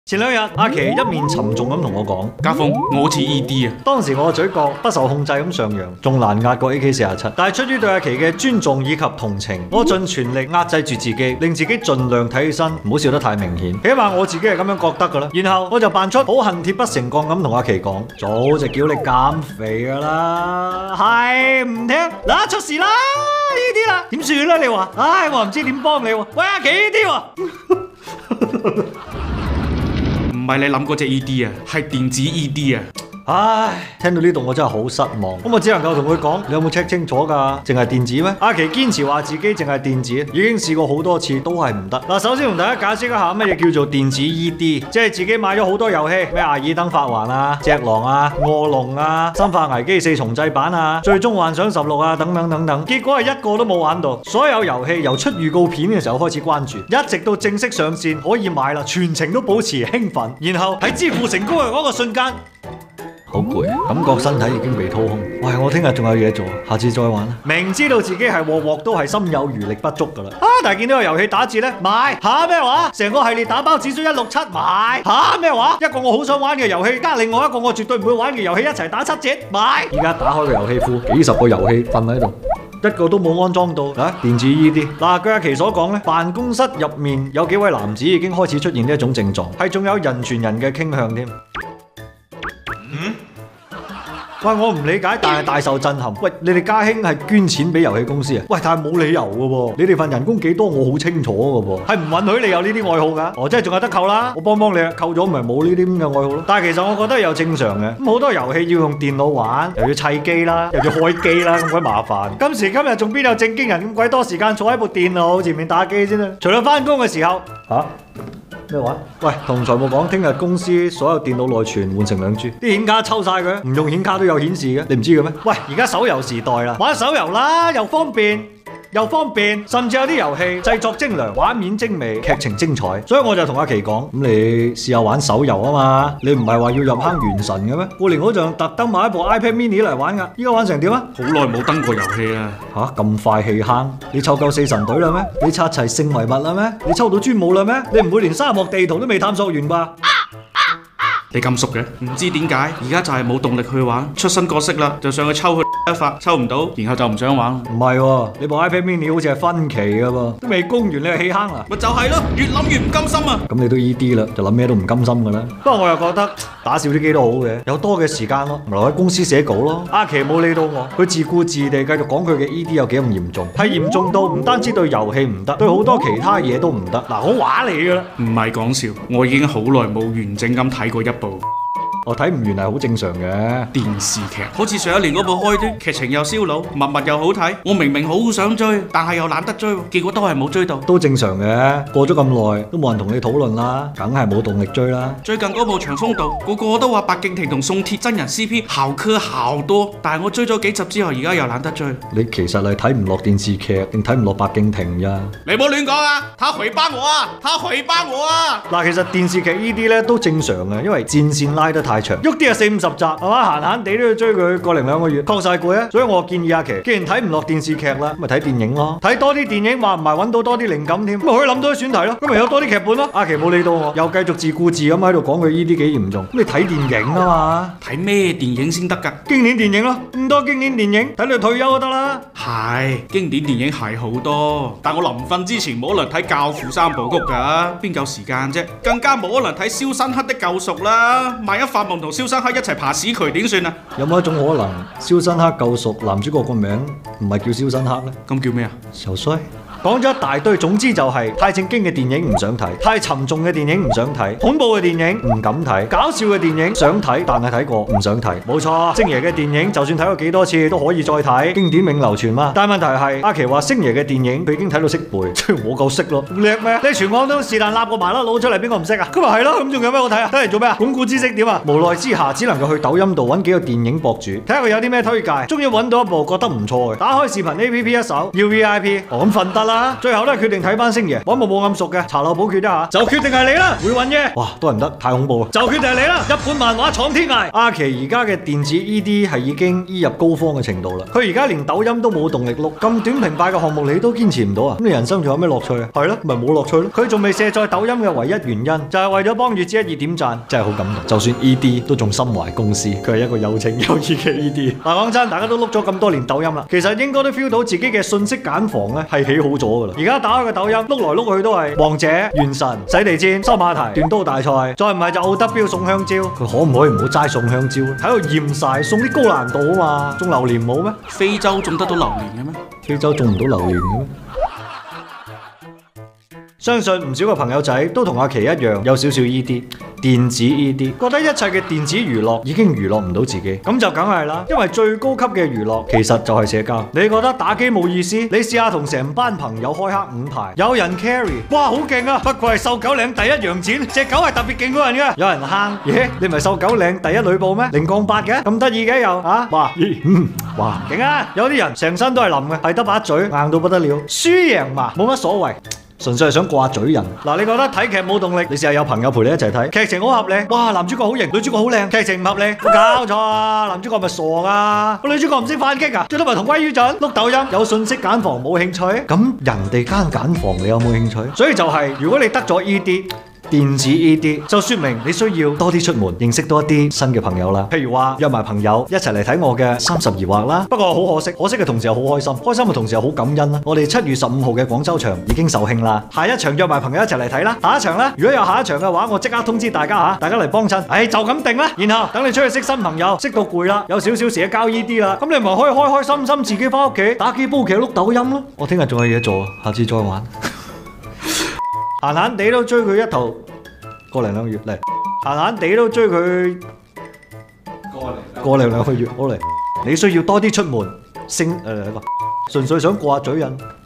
前兩日阿琪一面沉重咁同我講： 家鳳，我好似 ED 啊！ 當時我嘅嘴角不受控制咁上揚，仲難壓過 AK47。但係出於對阿琪嘅尊重以及同情，我盡全力壓制住自己，令自己盡量睇起身唔好笑得太明顯。起碼我自己係咁樣覺得噶啦。然後我就扮出好恨鐵不成鋼咁同阿琪講：早就叫你減肥噶啦，係唔聽嗱出事啦呢啲啦，點算啦你話？唉，我唔知點幫你喎。喂阿琪呢啲喎。 唔係你諗嗰隻 ED 啊，係電子 ED 啊！ 唉，聽到呢度我真係好失望，咁我只能夠同佢講：你有冇 check 清楚㗎？淨係電子咩？阿琪堅持話自己淨係電子，已經試過好多次都係唔得。嗱，首先同大家解釋一下乜嘢叫做電子 ED，即係自己買咗好多遊戲，咩艾爾登法環啊、隻狼啊、餓龍啊、生化危機4重製版啊、最終幻想16啊等等等等，結果係一個都冇玩到。所有遊戲由出預告片嘅時候開始關注，一直到正式上線可以買啦，全程都保持興奮，然後喺支付成功嘅嗰個瞬間。好攰，感覺身體已經被掏空。喂，我聽日仲有嘢做，下次再玩啦。明知道自己係鑊鑊都係心有餘力不足噶啦。但係見到個遊戲打折咧，買嚇咩話？成個系列打包只需167，買嚇咩話？一個我好想玩嘅遊戲，加另外一個我絕對唔會玩嘅遊戲一齊打7折，買。而家打開個遊戲庫，幾十個遊戲瞓喺度，一個都冇安裝到啊！電子 ED 嗱，據阿琪所講咧，辦公室入面有幾位男子已經開始出現呢一種症狀，係仲有人傳人嘅傾向添。喂，我唔理解，但係大受震撼。喂，你哋家興係捐錢俾遊戲公司啊？喂，但係冇理由嘅喎，你哋份人工幾多我好清楚嘅喎，係唔允許你有呢啲愛好㗎。哦，即係仲有得扣啦，我幫幫你啊，扣咗咪冇呢啲咁嘅愛好咯。但係其實我覺得有正常嘅，咁好多遊戲要用電腦玩，又要砌機啦，又要開機啦，咁鬼麻煩。今時今日仲邊有正經人咁鬼多時間坐喺部電腦前面打機先啊？除咗翻工嘅時候嚇。咩話？喂，同財務講，聽日公司所有電腦內存換成2G，啲顯卡抽晒佢，唔用顯卡都有顯示嘅，你唔知嘅咩？喂，而家手遊時代啦，玩手遊啦，又方便。甚至有啲遊戲製作精良、畫面精美、劇情精彩，所以我就同阿琪講：咁你試下玩手遊啊嘛，你唔係話要入坑原神嘅咩？過年嗰陣特登買一部 iPad mini 嚟玩㗎，依家玩成點啊？ 好耐冇登過遊戲啦！ 嚇咁快棄坑？你湊夠4神隊啦咩？你刷齊聖遺物啦咩？你抽到專武啦咩？你唔會連沙漠地圖都未探索完吧？ 你咁熟嘅？唔知點解，而家就係冇動力去玩，出新角色啦，就上去抽佢一發，抽唔到，然後就唔想玩。 唔係喎，你部 iPad mini 好似係分期㗎噃，都未供完你就棄坑啦？ 咪就係咯，越諗越唔甘心啊！ 咁你都 ED 啦，就諗咩都唔甘心㗎啦。不過我又覺得打少啲機都好嘅，有多嘅時間咯，咪留喺公司寫稿咯。阿琪冇理到我，佢自顧自地繼續講佢嘅 ED 有幾咁嚴重，係嚴重到唔單止對遊戲唔得，對好多其他嘢都唔得。嗱，我話你㗎啦， 唔係講笑，我已經好耐冇完整咁睇過一部。 我睇唔完係好正常嘅電視劇，好似上一年嗰部開端，劇情又燒腦，密密又好睇。我明明好想追，但係又懶得追，結果都係冇追到。 都正常嘅，過咗咁耐都冇人同你討論啦，梗係冇動力追啦。 最近嗰部《長風渡》，個個都話白敬亭同宋鐵真人 CP 好磕好多，但係我追咗幾集之後，而家又懶得追。 你其實係睇唔落電視劇，定睇唔落白敬亭咋？ 你唔好亂講啊！他回幫我啊！他回幫我啊！ 嗱，其實電視劇呢啲咧都正常嘅，因為戰線拉得太長，喐啲啊40-50集，係嘛，閒閒地都要追佢個零2個月，確實攰啊！所以我建議阿琪，既然睇唔落電視劇啦，咁咪睇電影咯，睇多啲電影，話唔埋揾到多啲靈感添，咁咪可以諗多啲選題咯，咁咪有多啲劇本咯。阿琪冇理到我，又繼續自顧自咁喺度講佢呢啲幾嚴重，咁你睇電影啊嘛， 睇咩電影先得㗎？ 經典電影咯，咁多經典電影睇到退休都得啦。 係經典電影係好多，但我臨瞓之前冇可能睇《教父》3部曲㗎，邊夠時間啫？更加冇可能睇《肖申克的救贖》啦！萬一發夢同肖申克一齊爬屎渠點算啊？有冇一種可能，肖申克救贖男主角個名唔係叫肖申克呢？咁叫咩啊？小衰。講咗一大堆，總之就係太正經嘅電影唔想睇，太沉重嘅電影唔想睇，恐怖嘅電影唔敢睇，搞笑嘅電影想睇但係睇過唔想睇。冇錯，星爺嘅電影就算睇過幾多次都可以再睇，經典永流傳嘛。但係問題係阿琪話星爺嘅電影佢已經睇到識背，即係我夠識咯，叻咩？你全廣東是但立個麻甩佬出嚟，邊個唔識啊？咁咪係咯，咁仲有咩好睇啊？睇嚟做咩啊？鞏固知識點啊？無奈之下只能夠去抖音度揾幾個電影博主，睇下佢有啲咩推介。終於揾到一部覺得唔錯嘅，打開視頻 APP 一搜，要 VIP，咁瞓得啦。 啦，最後都係決定睇翻星爺，揾部冇咁熟嘅查漏補缺一下，就決定係你啦，回魂夜。哇，都係唔得，太恐怖啦，就決定係你啦，日本漫畫闖天涯。阿奇而家嘅電子 ED 係已經醫入高方嘅程度啦，佢而家連抖音都冇動力碌，咁短平快嘅項目你都堅持唔到啊？咁你人生仲有咩樂趣啊？係咯，咪冇樂趣咯。佢仲未卸載抖音嘅唯一原因就係為咗幫月之一二點讚，真係好感動。就算 ED 都仲心懷公司，佢係一個有情有義嘅 ED。嗱，講真，大家都碌咗咁多年抖音啦，其實應該都 feel 到自己嘅信息揀房咧係起好咗噶啦。而家打開個抖音碌來碌去都係王者、原神、洗地氈、收馬蹄、斷刀大賽，再唔係就 OW 送香蕉。佢可唔可以唔好齋送香蕉咧？喺度厭晒，送啲高難度啊嘛，種榴蓮冇咩？ 非洲種得到榴蓮嘅咩？ 非洲種唔到榴蓮嘅咩？相信唔少嘅朋友仔都同阿奇一樣有少少 ED， 電子 ED， 覺得一切嘅電子娛樂已經娛樂唔到自己，咁就梗係啦，因為最高級嘅娛樂其實就係社交。你覺得打機冇意思？你試下同成班朋友開黑5排，有人 carry， 哇好勁啊！不過係瘦狗嶺第一洋剪，隻狗係特別勁過人嘅。有人坑，耶，你唔係瘦狗嶺第一呂布咩？零降8嘅，咁得意嘅又啊，哇，哇勁啊！有啲人成身都係腍嘅，係得把嘴硬到不得了，輸贏嘛冇乜所謂。純粹係想掛嘴人。嗱，你覺得睇劇冇動力，你試下有朋友陪你一齊睇，劇情好合理，哇，男主角好型，女主角好靚，劇情唔合理，冇搞錯啊！男主角係咪傻㗎？個女主角唔識反擊啊？最多咪同歸於盡。碌抖音有信息揀房冇興趣，咁人哋間揀房你有冇興趣？所以就係、如果你得咗 ED。電子 ED 就說明你需要多啲出門，認識多一啲新嘅朋友啦。譬如話約埋朋友一齊嚟睇我嘅30疑惑啦。不過好可惜嘅同時又好開心，開心嘅同時又好感恩啦。我哋7月15號嘅廣州場已經售罄啦，下一場約埋朋友一齊嚟睇啦。下一場呢，如果有下一場嘅話，我即刻通知大家嚇，大家嚟幫襯。就咁定啦。然後等你出去識新朋友，識到攰啦，有少少社交 ED 啦，咁你咪可以開開心心自己翻屋企打機煲劇碌抖音咯。我聽日仲有嘢做，下次再玩。閒閒地都追佢一頭個零兩個月嚟，閒閒地都追佢個零兩個月，好嚟。你需要多啲出門，純粹想掛嘴癮。